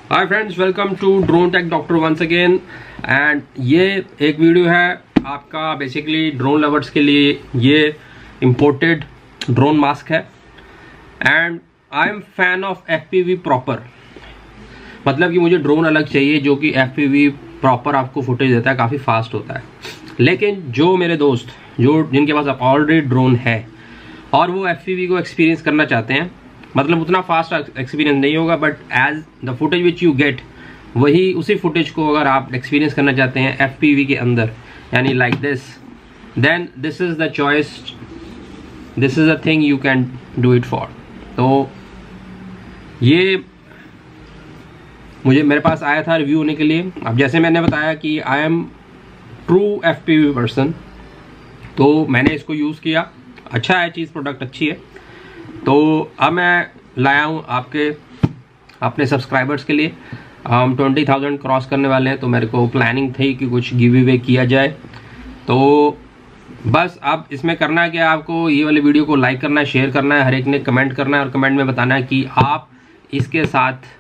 Hi friends, welcome to drone tech doctor once again. And ये एक video है आपका बेसिकली ड्रोन लवर्स के लिए। ये इम्पोर्टेड ड्रोन मास्क है and I am fan of FPV proper. मतलब कि मुझे ड्रोन अलग चाहिए जो कि FPV प्रॉपर आपको फुटेज देता है, काफ़ी फास्ट होता है। लेकिन जो मेरे दोस्त जिनके पास ऑलरेडी ड्रोन है और वो FPV को एक्सपीरियंस करना चाहते हैं, मतलब उतना फास्ट एक्सपीरियंस नहीं होगा but as the footage which you get, वही उसी फुटेज को अगर आप एक्सपीरियंस करना चाहते हैं FPV के अंदर, यानी like this, then this is the choice, this is the thing you can do it for. तो ये मेरे पास आया था रिव्यू होने के लिए। अब जैसे मैंने बताया कि I am true FPV person, तो मैंने इसको यूज़ किया, अच्छा है चीज़, प्रोडक्ट अच्छी है। तो अब मैं लाया हूँ अपने सब्सक्राइबर्स के लिए। हम 20,000 क्रॉस करने वाले हैं, तो मेरे को प्लानिंग थी कि कुछ गिव अवे किया जाए। तो बस अब इसमें करना है कि आपको ये वाली वीडियो को लाइक करना है, शेयर करना है, हर एक ने कमेंट करना है और कमेंट में बताना है कि आप इसके साथ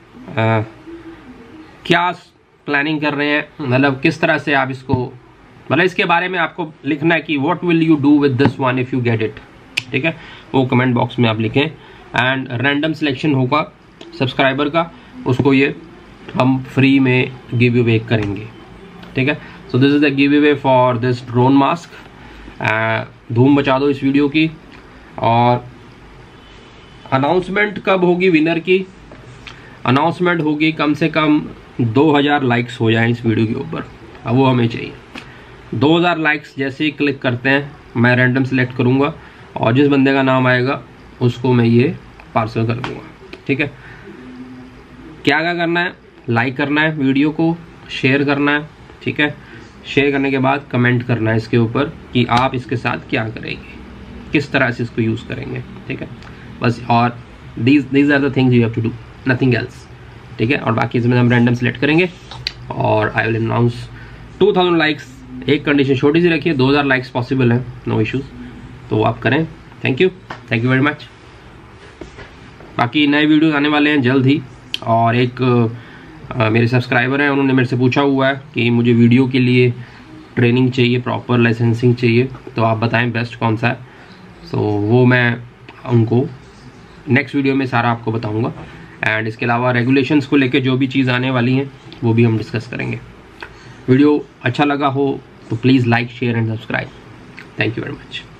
क्या प्लानिंग कर रहे हैं, मतलब किस तरह से आप इसको, मतलब इसके बारे में आपको लिखना है कि what will you do with this one if you get it. ठीक है, वो कमेंट बॉक्स में आप लिखें एंड रैंडम सिलेक्शन होगा सब्सक्राइबर का, उसको ये हम फ्री में गिव अवे करेंगे। ठीक है, so this is the giveaway for this drone mask. धूम मचा दो इस वीडियो की। और अनाउंसमेंट कब होगी विनर की? अनाउंसमेंट होगी कम से कम 2000 लाइक्स हो जाए इस वीडियो के ऊपर। अब वो हमें चाहिए 2000 लाइक्स। जैसे ही क्लिक करते हैं मैं रैंडम सेलेक्ट करूँगा और जिस बंदे का नाम आएगा उसको मैं ये पार्सल कर दूंगा। ठीक है, क्या करना है? लाइक करना है वीडियो को, शेयर करना है। ठीक है, शेयर करने के बाद कमेंट करना है इसके ऊपर कि आप इसके साथ क्या करेंगे, किस तरह से इसको यूज़ करेंगे। ठीक है, बस। और these are the things you have to do, nothing else. ठीक है, और बाकी इसमें हम रैंडम सेलेक्ट करेंगे और आई विल अनाउंस 2000 लाइक्स। एक कंडीशन छोटी सी रखिए, 2000 लाइक्स पॉसिबल है, नो इश्यूज़, तो आप करें। Thank you very much. बाकी नए वीडियोस आने वाले हैं जल्द ही। और एक मेरे सब्सक्राइबर हैं, उन्होंने मेरे से पूछा हुआ है कि मुझे वीडियो के लिए ट्रेनिंग चाहिए, प्रॉपर लाइसेंसिंग चाहिए, तो आप बताएं बेस्ट कौन सा है। सो वो मैं उनको नेक्स्ट वीडियो में सारा आपको बताऊंगा। एंड इसके अलावा रेगुलेशंस को लेके जो भी चीज़ आने वाली हैं वो भी हम डिस्कस करेंगे। वीडियो अच्छा लगा हो तो please like, share and subscribe. Thank you very much.